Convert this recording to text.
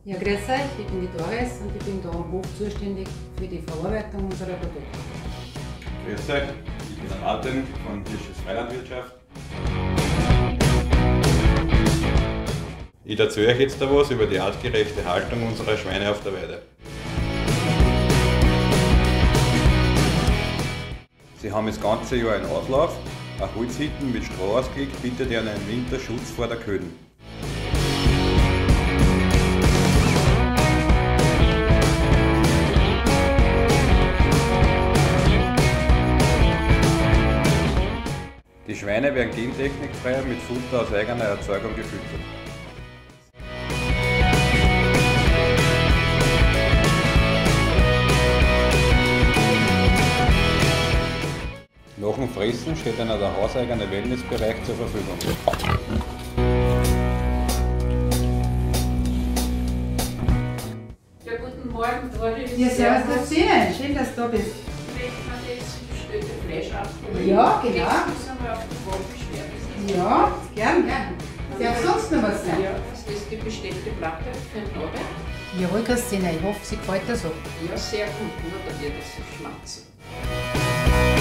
Ja, grüß euch, ich bin die Doris und ich bin da am Hof zuständig für die Verarbeitung unserer Produkte. Grüß euch, ich bin der Martin von Hirsches Freilandwirtschaft. Ich erzähle euch jetzt was über die artgerechte Haltung unserer Schweine auf der Weide. Sie haben das ganze Jahr einen Auslauf. Ein Holzhütten mit Stroh ausgelegt bietet ihnen im Winter Schutz vor der Kälte. Die Schweine werden gentechnikfrei mit Futter aus eigener Erzeugung gefüttert. Nach dem Fressen steht ihnen der hauseigene Wellnessbereich zur Verfügung. Ja, guten Morgen, Doris. Ja, servus Christine, schön, dass du da bist. Schmeckt man das gestellte Fleisch ab? Ja, genau. Jetzt müssen wir auf den Waffen schwer. Ja, gern. Darf sonst noch was sein? Ja, das ist die bestellte Platte für den Abend. Jawohl, Christine, ich hoffe, sie gefällt dir so. Ja, sehr gut, nur da wird es schmatzen.